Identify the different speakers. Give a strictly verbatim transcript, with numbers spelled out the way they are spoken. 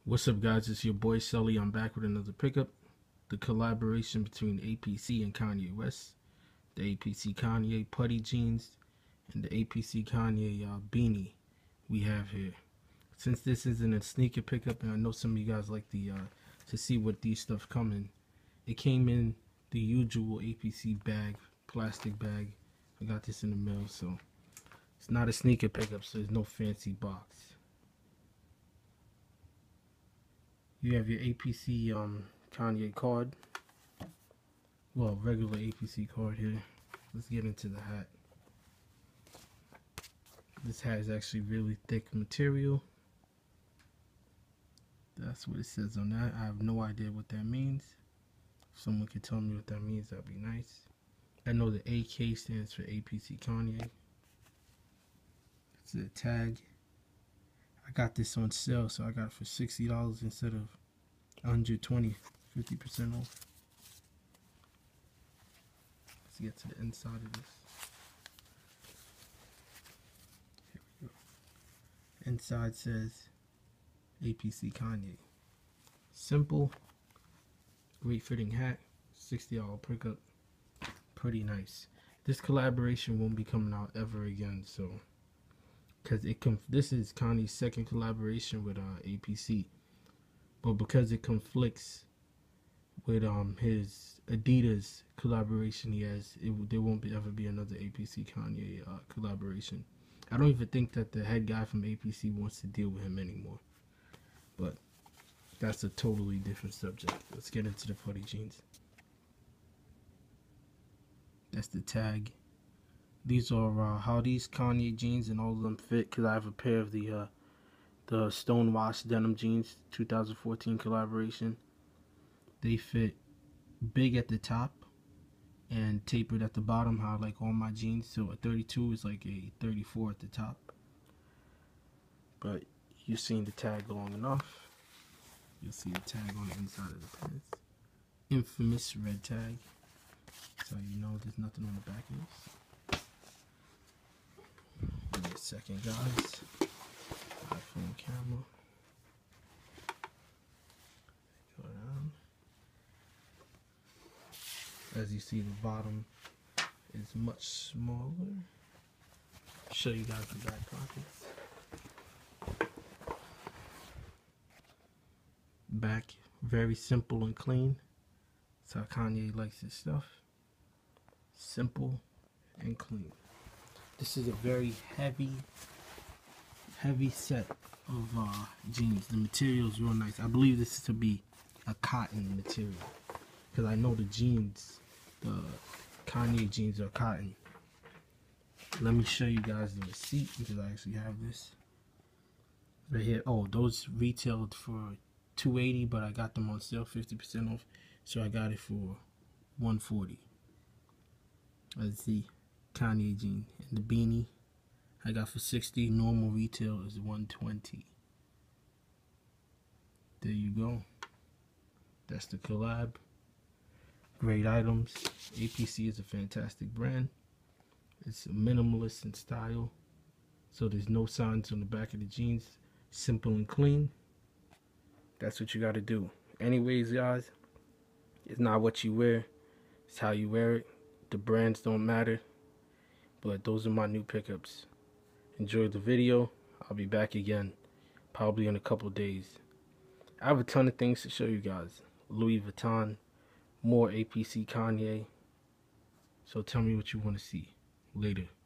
Speaker 1: What's up, guys? It's your boy Sully. I'm back with another pickup. The collaboration between A P C and Kanye West. The A P C Kanye Putty Jeans and the A P C Kanye uh, Beanie we have here. Since this isn't a sneaker pickup, and I know some of you guys like the uh, to see what these stuff come in, it came in the usual A P C bag, plastic bag. I got this in the mail, so it's not a sneaker pickup, so there's no fancy box. You have your A P C um, Kanye card. Well, regular A P C card here. Let's get into the hat. This hat is actually really thick material. That's what it says on that. I have no idea what that means. If someone could tell me what that means, that'd be nice. I know the A K stands for A P C Kanye. It's a tag. I got this on sale, so I got it for sixty dollars instead of one hundred twenty dollars, fifty percent off. Let's get to the inside of this. Here we go. Inside says A P C Kanye. Simple, great fitting hat, sixty dollar pickup. Pretty nice. This collaboration won't be coming out ever again, so because it com this is Kanye's second collaboration with uh, A P C, but because it conflicts with um his Adidas collaboration he has, it there won't be ever be another A P C Kanye uh, collaboration. I don't even think that the head guy from A P C wants to deal with him anymore, but that's a totally different subject. Let's get into the putty jeans. That's the tag. These are uh, how these Kanye jeans and all of them fit, because I have a pair of the uh, the Stonewash denim jeans two thousand fourteen collaboration. They fit big at the top and tapered at the bottom, how I like all my jeans. So a thirty-two is like a thirty-four at the top. But you've seen the tag long enough. You'll see the tag on the inside of the pants. Infamous red tag. So you know there's nothing on the back of this. Give me a second, guys. iPhone camera. Go down. As you see, the bottom is much smaller. Show you guys the back pockets. Back, very simple and clean. That's how Kanye likes his stuff. Simple and clean. This is a very heavy, heavy set of uh, jeans. The material is real nice. I believe this is to be a cotton material, because I know the jeans, the Kanye jeans are cotton. Let me show you guys the receipt, because I actually have this right here. Oh, those retailed for two hundred eighty dollars, but I got them on sale, fifty percent off, so I got it for one hundred forty dollars. Let's see. Kanye jean and the beanie I got for sixty. Normal retail is one twenty. There you go. That's the collab. Great items. A P C is a fantastic brand. It's minimalist in style, so there's no signs on the back of the jeans. Simple and clean. That's what you got to do. Anyways, guys, it's not what you wear, it's how you wear it. The brands don't matter. But those are my new pickups. Enjoy the video. I'll be back again probably in a couple days. I have a ton of things to show you guys. Louis Vuitton, more A P C Kanye. So tell me what you want to see. Later.